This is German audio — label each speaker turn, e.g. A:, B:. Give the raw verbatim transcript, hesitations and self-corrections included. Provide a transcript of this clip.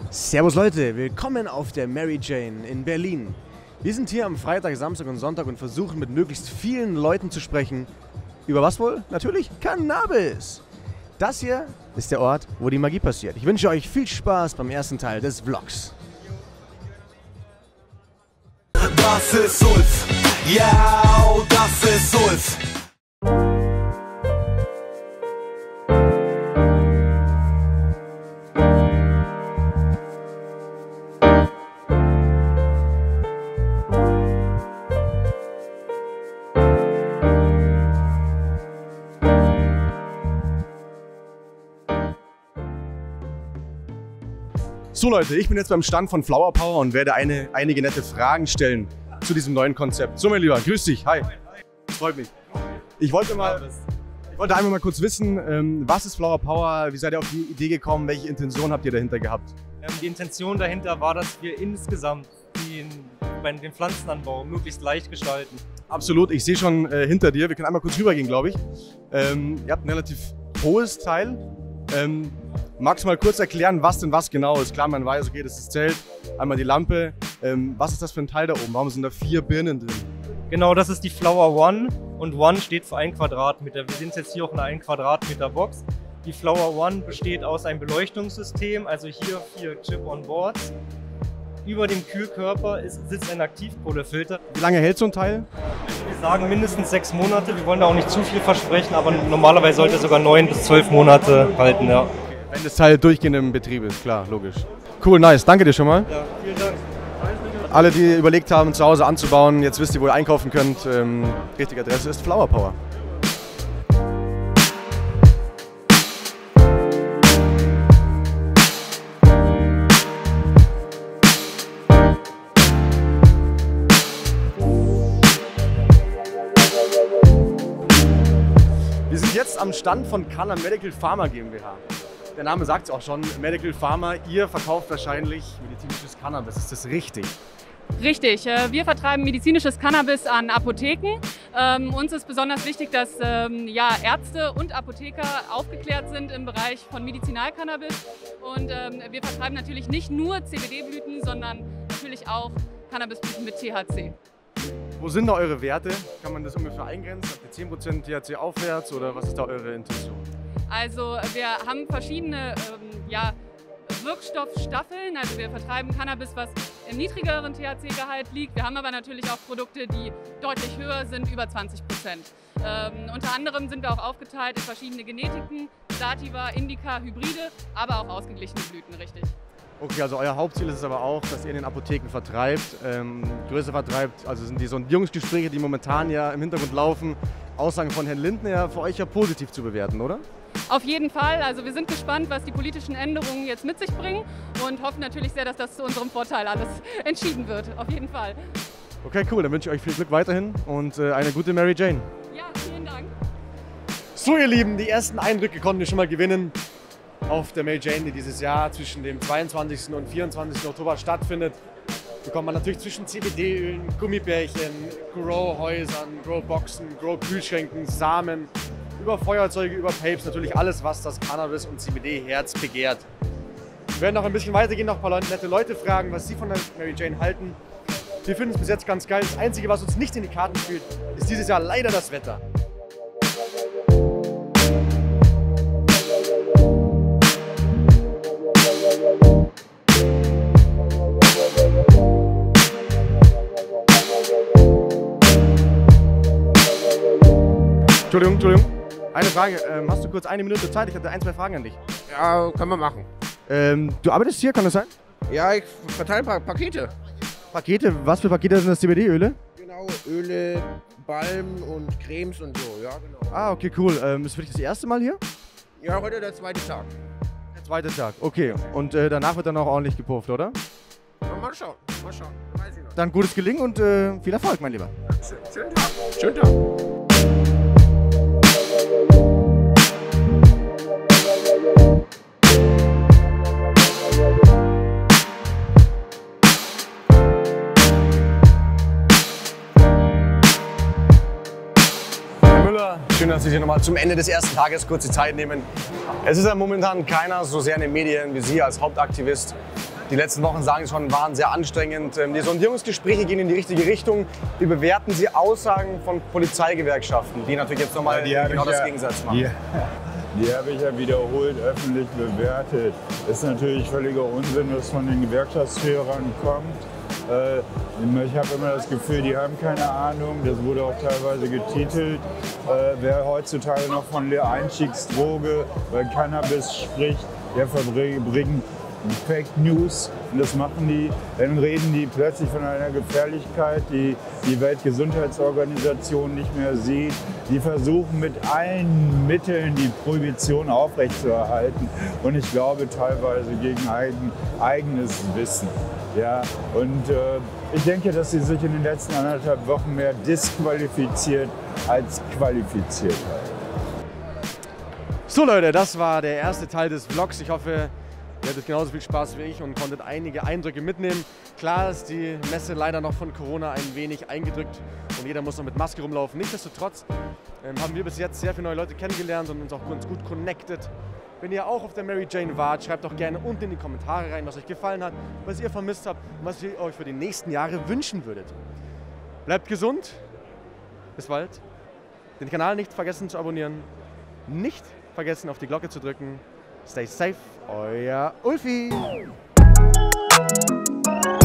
A: Servus Leute, willkommen auf der Mary Jane in Berlin. Wir sind hier am Freitag, Samstag und Sonntag und versuchen mit möglichst vielen Leuten zu sprechen. Über was wohl? Natürlich Cannabis. Das hier ist der Ort, wo die Magie passiert. Ich wünsche euch viel Spaß beim ersten Teil des Vlogs.
B: Das ist Sulf, ja, das ist Sulf.
A: So Leute, ich bin jetzt beim Stand von Flower Power und werde eine, einige nette Fragen stellen zu diesem neuen Konzept. So mein Lieber, grüß dich, hi. Freut mich. Ich wollte mal, ich wollte einfach mal kurz wissen, ähm, was ist Flower Power, wie seid ihr auf die Idee gekommen, welche Intention habt ihr dahinter gehabt?
C: Ähm, die Intention dahinter war, dass wir insgesamt den, den Pflanzenanbau möglichst leicht gestalten.
A: Absolut, ich sehe schon äh, hinter dir, wir können einmal kurz rübergehen, glaube ich. Ähm, ihr habt ein relativ hohes Teil. Ähm, magst du mal kurz erklären, was denn was genau ist? Klar, man weiß, okay, das ist das Zelt, einmal die Lampe. Ähm, was ist das für ein Teil da oben? Warum sind da vier Birnen drin?
C: Genau, das ist die Flower One und One steht für ein Quadratmeter. Wir sind jetzt hier auf einer ein Quadratmeter Box. Die Flower One besteht aus einem Beleuchtungssystem, also hier vier Chip-on-Boards. Über dem Kühlkörper ist, sitzt ein Aktivkohlefilter.
A: Wie lange hält so ein Teil?
C: Wir sagen mindestens sechs Monate. Wir wollen da auch nicht zu viel versprechen, aber normalerweise sollte es sogar neun bis zwölf Monate halten. Ja.
A: Wenn das Teil durchgehend im Betrieb ist, klar, logisch. Cool, nice, danke dir schon mal.
C: Ja, vielen Dank.
A: Alle, die überlegt haben, zu Hause anzubauen, jetzt wisst ihr, wo ihr einkaufen könnt. Ähm, richtige Adresse ist Flower Power. Wir sind jetzt am Stand von Canna Medical Pharma GmbH. Der Name sagt es auch schon, Medical Pharma, ihr verkauft wahrscheinlich medizinisches Cannabis, ist das richtig?
D: Richtig, wir vertreiben medizinisches Cannabis an Apotheken. Ähm, uns ist besonders wichtig, dass ähm, ja, Ärzte und Apotheker aufgeklärt sind im Bereich von Medizinalcannabis. Und ähm, wir vertreiben natürlich nicht nur C B D-Blüten, sondern natürlich auch Cannabisblüten mit T H C.
A: Wo sind da eure Werte? Kann man das ungefähr eingrenzen? Habt ihr zehn Prozent T H C aufwärts oder was ist da eure Intention?
D: Also wir haben verschiedene ähm, ja, Wirkstoffstaffeln, also wir vertreiben Cannabis, was im niedrigeren T H C-Gehalt liegt. Wir haben aber natürlich auch Produkte, die deutlich höher sind, über zwanzig Prozent. Ähm, unter anderem sind wir auch aufgeteilt in verschiedene Genetiken, Sativa, Indica, Hybride, aber auch ausgeglichene Blüten, richtig.
A: Okay, also euer Hauptziel ist es aber auch, dass ihr in den Apotheken vertreibt, ähm, größer vertreibt. Also sind die Sondierungsgespräche, die momentan ja im Hintergrund laufen, Aussagen von Herrn Lindner ja für euch ja positiv zu bewerten, oder?
D: Auf jeden Fall. Also wir sind gespannt, was die politischen Änderungen jetzt mit sich bringen und hoffen natürlich sehr, dass das zu unserem Vorteil alles entschieden wird. Auf jeden Fall.
A: Okay, cool. Dann wünsche ich euch viel Glück weiterhin und äh, eine gute Mary Jane.
D: Ja, vielen Dank.
A: So ihr Lieben, die ersten Eindrücke konnten wir schon mal gewinnen auf der Mary Jane, die dieses Jahr zwischen dem zweiundzwanzigsten und vierundzwanzigsten Oktober stattfindet. Bekommt man natürlich zwischen C B D-Ölen, Gummibärchen, Grow-Häusern, Grow-Boxen, Grow-Kühlschränken, Samen, über Feuerzeuge, über Papes, natürlich alles, was das Cannabis- und C B D-Herz begehrt. Wir werden noch ein bisschen weitergehen, noch ein paar nette Leute fragen, was sie von der Mary Jane halten. Wir finden es bis jetzt ganz geil. Das Einzige, was uns nicht in die Karten spielt, ist dieses Jahr leider das Wetter. Entschuldigung, Entschuldigung. Eine Frage. Ähm, hast du kurz eine Minute Zeit? Ich hatte ein, zwei Fragen an dich.
E: Ja, können wir machen.
A: Ähm, du arbeitest hier, kann das sein?
E: Ja, ich verteile ein paar Pakete.
A: Pakete? Was für Pakete sind das? C B D-Öle?
E: Genau, Öle, Balmen und Cremes und so, ja genau.
A: Ah, okay, cool. Ähm, ist für dich das erste Mal hier?
E: Ja, heute der zweite Tag.
A: Der zweite Tag, okay. Und äh, danach wird dann auch ordentlich gepufft, oder?
E: Ja, mal schauen, mal schauen. Weiß ich noch.
A: Dann gutes Gelingen und äh, viel Erfolg, mein Lieber.
E: Schön, schönen Tag. Schönen Tag.
A: Schön, dass Sie sich nochmal zum Ende des ersten Tages kurz die Zeit nehmen. Es ist ja momentan keiner so sehr in den Medien wie Sie als Hauptaktivist. Die letzten Wochen, sagen Sie schon, waren sehr anstrengend. Die Sondierungsgespräche gehen in die richtige Richtung. Wie bewerten Sie Aussagen von Polizeigewerkschaften, die natürlich jetzt nochmal
F: ja,
A: genau das
F: ja,
A: Gegensatz machen?
F: Die, die habe ich ja wiederholt öffentlich bewertet. Ist natürlich völliger Unsinn, was von den Gewerkschaftsführern kommt. Ich habe immer das Gefühl, die haben keine Ahnung. Das wurde auch teilweise getitelt. Wer heutzutage noch von der Einstiegsdroge bei Cannabis spricht, der verbringt Fake News. Und das machen die. Dann reden die plötzlich von einer Gefährlichkeit, die die Weltgesundheitsorganisation nicht mehr sieht. Die versuchen mit allen Mitteln die Prohibition aufrechtzuerhalten. Und ich glaube teilweise gegen eigen, eigenes Wissen. Ja, und äh, ich denke, dass sie sich in den letzten anderthalb Wochen mehr disqualifiziert als qualifiziert haben.
A: So Leute, das war der erste Teil des Vlogs. Ich hoffe, ihr hattet genauso viel Spaß wie ich und konntet einige Eindrücke mitnehmen. Klar ist die Messe leider noch von Corona ein wenig eingedrückt und jeder muss noch mit Maske rumlaufen. Nichtsdestotrotz ähm, haben wir bis jetzt sehr viele neue Leute kennengelernt und uns auch ganz gut connected. Wenn ihr auch auf der Mary Jane wart, schreibt doch gerne unten in die Kommentare rein, was euch gefallen hat, was ihr vermisst habt und was ihr euch für die nächsten Jahre wünschen würdet. Bleibt gesund, bis bald. Den Kanal nicht vergessen zu abonnieren, nicht vergessen auf die Glocke zu drücken. Stay safe, euer Ulfi.